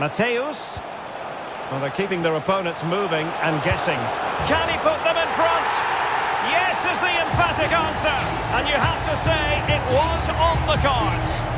Mateus. Well, they're keeping their opponents moving and guessing. Can he put them in front? Yes is the emphatic answer. And you have to say it was on the cards.